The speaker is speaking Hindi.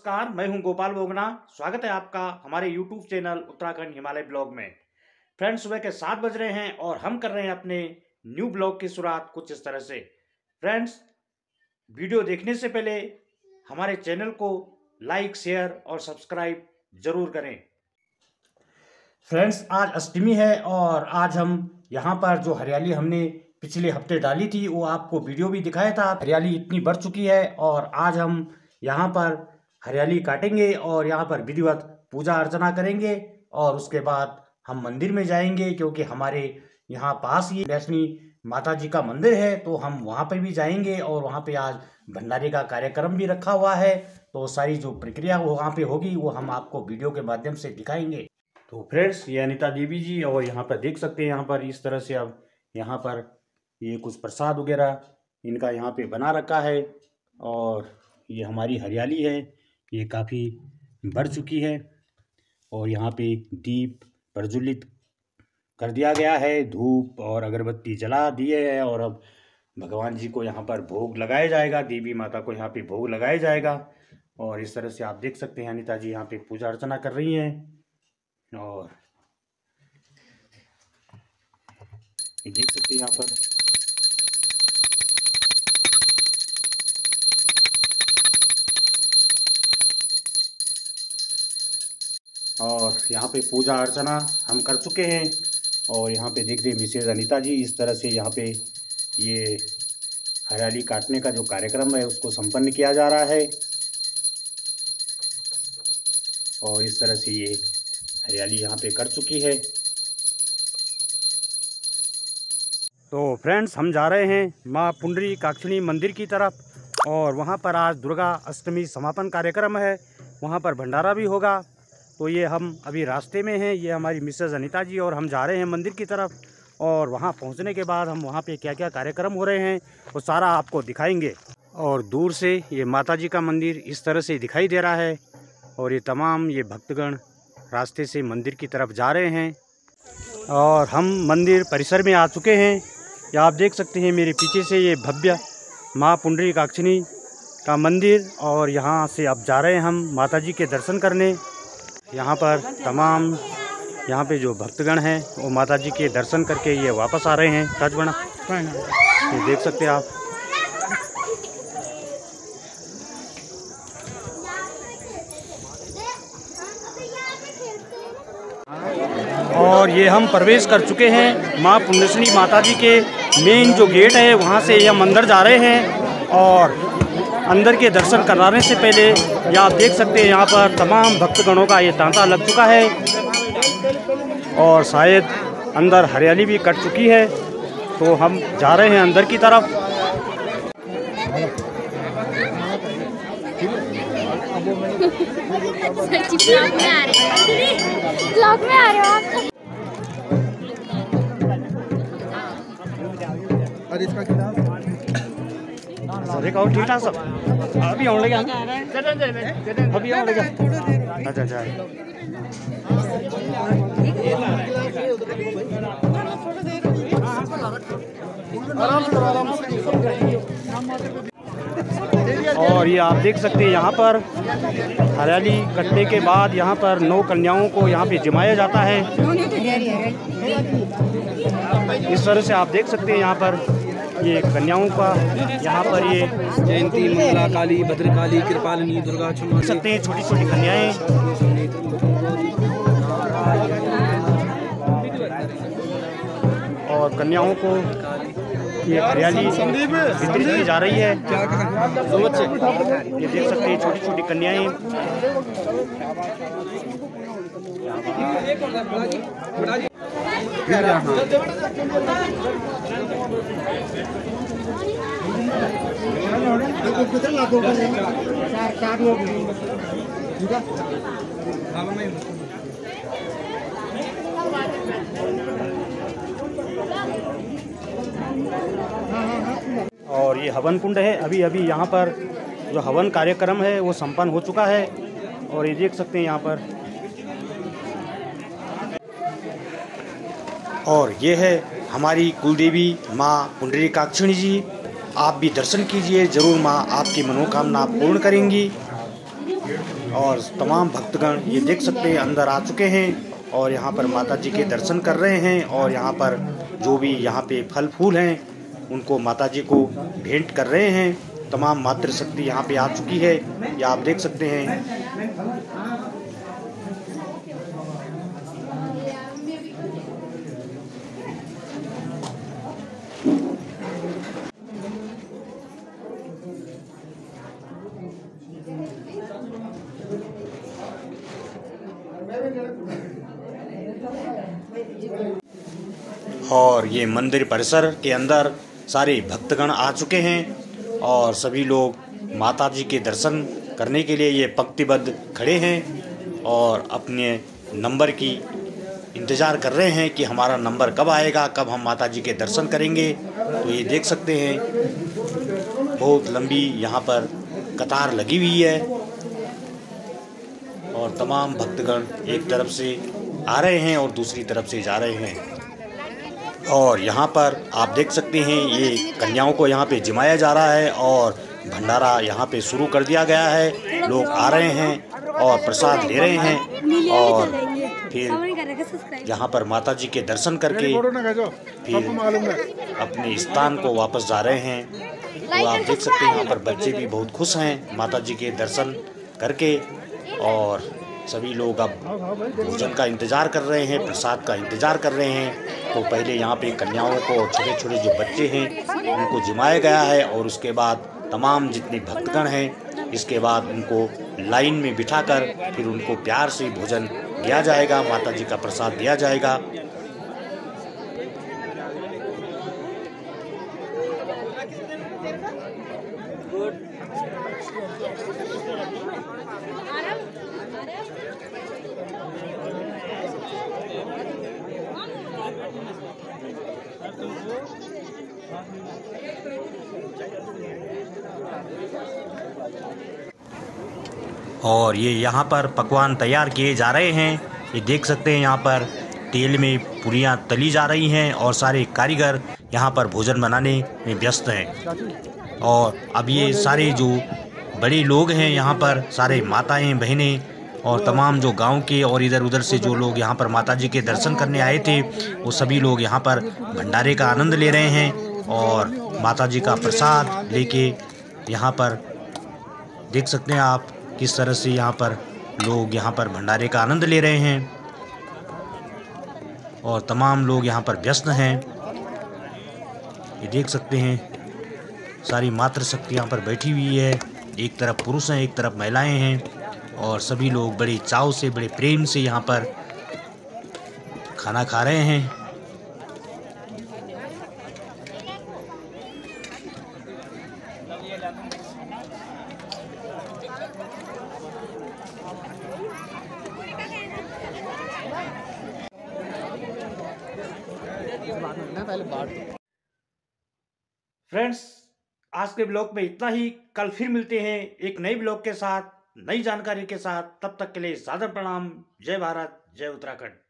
नमस्कार, मैं हूं गोपाल बोगना। स्वागत है आपका हमारे YouTube channel Uttarakhand Himalaya blog में। फ्रेंड्स, सुबह के 7 बज रहे हैं और हम कर रहे हैं अपने न्यू ब्लॉग की शुरुआत कुछ इस तरह से। फ्रेंड्स, वीडियो देखने से पहले हमारे चैनल को लाइक, शेयर और सब्सक्राइब जरूर करें। फ्रेंड्स, आज अष्टमी है और आज हम यहाँ पर जो हरियाली हमने पिछले हफ्ते डाली थी वो आपको वीडियो भी दिखाया था। हरियाली इतनी बढ़ चुकी है और आज हम यहाँ पर हरियाली काटेंगे और यहाँ पर विधिवत पूजा अर्चना करेंगे और उसके बाद हम मंदिर में जाएंगे, क्योंकि हमारे यहाँ पास ही वैष्णवी माता जी का मंदिर है, तो हम वहाँ पर भी जाएंगे और वहाँ पे आज भंडारे का कार्यक्रम भी रखा हुआ है। तो सारी जो प्रक्रिया वो वहाँ पे होगी वो हम आपको वीडियो के माध्यम से दिखाएंगे। तो फ्रेंड्स, ये अनिता देवी जी और यहाँ पर देख सकते हैं, यहाँ पर इस तरह से अब यहाँ पर ये कुछ प्रसाद वगैरह इनका यहाँ पे बना रखा है और ये हमारी हरियाली है, ये काफ़ी बढ़ चुकी है और यहाँ पे दीप प्रज्वलित कर दिया गया है, धूप और अगरबत्ती जला दिए है और अब भगवान जी को यहाँ पर भोग लगाया जाएगा, देवी माता को यहाँ पे भोग लगाया जाएगा। और इस तरह से आप देख सकते हैं अनिता जी यहाँ पे पूजा अर्चना कर रही हैं और ये देख सकते हैं यहाँ पर और यहाँ पे पूजा अर्चना हम कर चुके हैं और यहाँ पे देखते हैं मिसेज अनिता जी इस तरह से यहाँ पे ये हरियाली काटने का जो कार्यक्रम है उसको संपन्न किया जा रहा है और इस तरह से ये हरियाली यहाँ पे कर चुकी है। तो फ्रेंड्स, हम जा रहे हैं माँ पुंडरीकाक्षिणी मंदिर की तरफ और वहाँ पर आज दुर्गा अष्टमी समापन कार्यक्रम है, वहाँ पर भंडारा भी होगा। तो ये हम अभी रास्ते में हैं, ये हमारी मिसेज अनिता जी और हम जा रहे हैं मंदिर की तरफ और वहाँ पहुँचने के बाद हम वहाँ पे क्या क्या कार्यक्रम हो रहे हैं वो सारा आपको दिखाएंगे। और दूर से ये माता जी का मंदिर इस तरह से दिखाई दे रहा है और ये तमाम ये भक्तगण रास्ते से मंदिर की तरफ जा रहे हैं और हम मंदिर परिसर में आ चुके हैं। ये आप देख सकते हैं मेरे पीछे से ये भव्य माँ पुंडरीकाक्षिणी का मंदिर और यहाँ से अब जा रहे हैं हम माता जी के दर्शन करने। यहाँ पर तमाम यहाँ पे जो भक्तगण हैं वो माता जी के दर्शन करके ये वापस आ रहे हैं। सच बना ये देख सकते हैं आप। और ये हम प्रवेश कर चुके हैं माँ पुण्यश्री माता जी के मेन जो गेट है वहाँ से ये हम अंदर जा रहे हैं और अंदर के दर्शन कराने से पहले ये आप देख सकते हैं यहाँ पर तमाम भक्तगणों का ये तांता लग चुका है और शायद अंदर हरियाली भी कट चुकी है। तो हम जा रहे हैं अंदर की तरफ। ब्लॉग में आ रहे हो आप? देखो ठीक ठाक सब अभी आने लगे अभी आने लगे। अच्छा अच्छा और ये आप देख सकते हैं यहाँ पर हरियाली कटने के बाद यहाँ पर 9 कन्याओं को यहाँ पे जिमाया जाता है। इस तरह से आप देख सकते हैं यहाँ पर ये कन्याओं का यहाँ पर ये जयंती, मंगला काली, भद्रकाली, कृपालिनी, दुर्गा, क्षमा देख सकते हैं छोटी छोटी कन्याएं और कन्याओं को ये हरियाली वितरित की जा रही है। ये देख सकते हैं छोटी छोटी कन्याएं और ये हवन कुंड है। अभी अभी यहाँ पर जो हवन कार्यक्रम है वो संपन्न हो चुका है और ये देख सकते हैं यहाँ पर। और ये है हमारी कुलदेवी माँ पुंडरीकाक्षिणी जी। आप भी दर्शन कीजिए, जरूर माँ आपकी मनोकामना पूर्ण करेंगी। और तमाम भक्तगण ये देख सकते हैं अंदर आ चुके हैं और यहाँ पर माता जी के दर्शन कर रहे हैं और यहाँ पर जो भी यहाँ पे फल फूल हैं उनको माता जी को भेंट कर रहे हैं। तमाम मातृशक्ति यहाँ पे आ चुकी है, ये आप देख सकते हैं। और ये मंदिर परिसर के अंदर सारे भक्तगण आ चुके हैं और सभी लोग माता जी के दर्शन करने के लिए ये पंक्तिबद्ध खड़े हैं और अपने नंबर की इंतज़ार कर रहे हैं कि हमारा नंबर कब आएगा, कब हम माता जी के दर्शन करेंगे। तो ये देख सकते हैं बहुत लंबी यहाँ पर कतार लगी हुई है और तमाम भक्तगण एक तरफ से आ रहे हैं और दूसरी तरफ से जा रहे हैं। और यहाँ पर आप देख सकते हैं ये कन्याओं को यहाँ पे जिमाया जा रहा है और भंडारा यहाँ पे शुरू कर दिया गया है। लोग आ रहे हैं और प्रसाद ले रहे हैं और फिर यहाँ पर माता जी के दर्शन करके फिर अपने स्थान को वापस जा रहे हैं। तो आप देख सकते हैं यहाँ पर बच्चे भी बहुत खुश हैं माता जी के दर्शन करके और सभी लोग अब भोजन का इंतज़ार कर रहे हैं, प्रसाद का इंतज़ार कर रहे हैं। तो पहले यहाँ पे कन्याओं को, छोटे छोटे जो बच्चे हैं उनको जिमाया गया है और उसके बाद तमाम जितने भक्तगण हैं इसके बाद उनको लाइन में बिठाकर फिर उनको प्यार से भोजन दिया जाएगा, माता जी का प्रसाद दिया जाएगा। और ये यहाँ पर पकवान तैयार किए जा रहे हैं। ये देख सकते हैं यहाँ पर तेल में पूरियाँ तली जा रही हैं और सारे कारीगर यहाँ पर भोजन बनाने में व्यस्त हैं। और अब ये सारे जो बड़े लोग हैं यहाँ पर, सारे माताएं, बहनें और तमाम जो गांव के और इधर उधर से जो लोग यहाँ पर माता जी के दर्शन करने आए थे वो सभी लोग यहाँ पर भंडारे का आनंद ले रहे हैं और माता जी का प्रसाद लेके यहाँ पर देख सकते हैं आप किस तरह से यहाँ पर लोग यहाँ पर भंडारे का आनंद ले रहे हैं और तमाम लोग यहाँ पर व्यस्त हैं। ये देख सकते हैं सारी मातृशक्ति यहाँ पर बैठी हुई है, एक तरफ पुरुष हैं एक तरफ महिलाएं हैं और सभी लोग बड़े चाव से, बड़े प्रेम से यहाँ पर खाना खा रहे हैं। फ्रेंड्स, आज के ब्लॉग में इतना ही। कल फिर मिलते हैं एक नई ब्लॉग के साथ, नई जानकारी के साथ। तब तक के लिए सादर प्रणाम। जय भारत, जय उत्तराखंड।